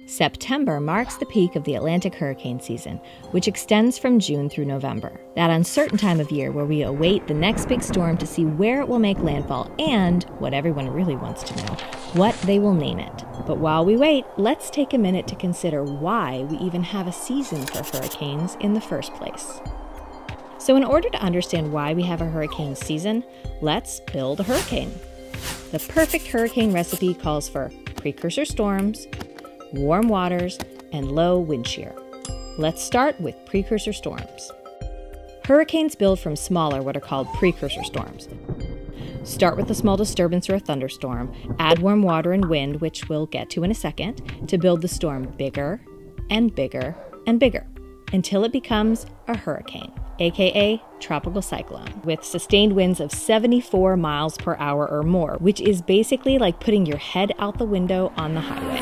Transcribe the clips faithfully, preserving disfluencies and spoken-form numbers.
September marks the peak of the Atlantic hurricane season, which extends from June through November. That uncertain time of year where we await the next big storm to see where it will make landfall and, what everyone really wants to know, what they will name it. But while we wait, let's take a minute to consider why we even have a season for hurricanes in the first place. So in order to understand why we have a hurricane season, let's build a hurricane. The perfect hurricane recipe calls for precursor storms, warm waters, and low wind shear. Let's start with precursor storms. Hurricanes build from smaller, what are called precursor storms. Start with a small disturbance or a thunderstorm, add warm water and wind, which we'll get to in a second, to build the storm bigger and bigger and bigger, until it becomes a hurricane, aka tropical cyclone, with sustained winds of seventy-four miles per hour or more, which is basically like putting your head out the window on the highway.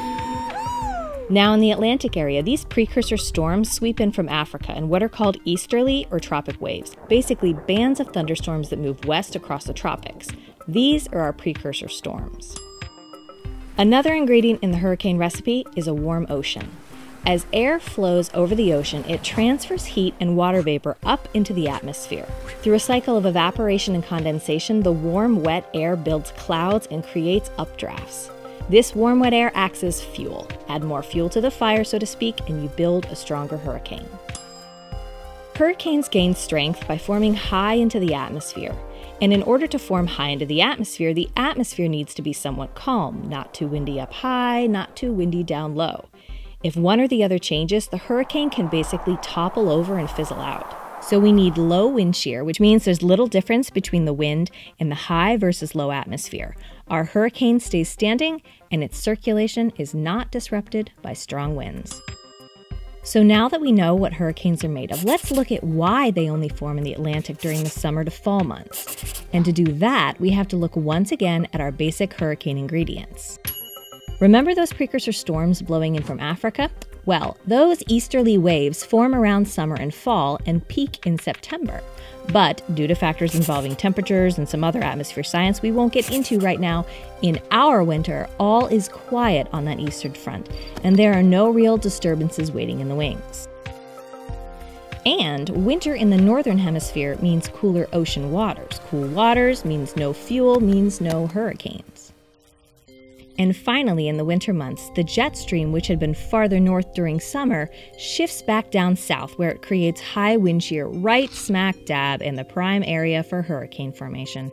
Now in the Atlantic area, these precursor storms sweep in from Africa in what are called easterly or tropic waves, basically bands of thunderstorms that move west across the tropics. These are our precursor storms. Another ingredient in the hurricane recipe is a warm ocean. As air flows over the ocean, it transfers heat and water vapor up into the atmosphere. Through a cycle of evaporation and condensation, the warm, wet air builds clouds and creates updrafts. This warm, wet air acts as fuel. Add more fuel to the fire, so to speak, and you build a stronger hurricane. Hurricanes gain strength by forming high into the atmosphere. And in order to form high into the atmosphere, the atmosphere needs to be somewhat calm, not too windy up high, not too windy down low. If one or the other changes, the hurricane can basically topple over and fizzle out. So we need low wind shear, which means there's little difference between the wind and the high versus low atmosphere. Our hurricane stays standing and its circulation is not disrupted by strong winds. So now that we know what hurricanes are made of, let's look at why they only form in the Atlantic during the summer to fall months. And to do that, we have to look once again at our basic hurricane ingredients. Remember those precursor storms blowing in from Africa? Well, those easterly waves form around summer and fall and peak in September. But due to factors involving temperatures and some other atmosphere science we won't get into right now, in our winter, all is quiet on that eastern front, and there are no real disturbances waiting in the wings. And winter in the northern hemisphere means cooler ocean waters. Cool waters means no fuel, means no hurricanes. And finally, in the winter months, the jet stream, which had been farther north during summer, shifts back down south, where it creates high wind shear right smack dab in the prime area for hurricane formation.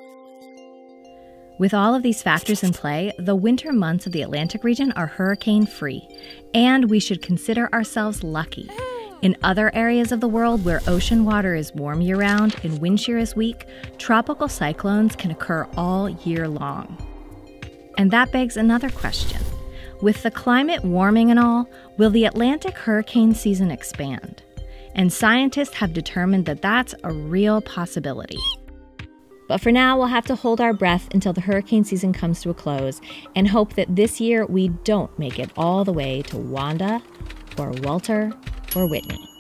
With all of these factors in play, the winter months of the Atlantic region are hurricane-free, and we should consider ourselves lucky. In other areas of the world where ocean water is warm year-round and wind shear is weak, tropical cyclones can occur all year long. And that begs another question. With the climate warming and all, will the Atlantic hurricane season expand? And scientists have determined that that's a real possibility. But for now, we'll have to hold our breath until the hurricane season comes to a close and hope that this year we don't make it all the way to Wanda or Walter or Whitney.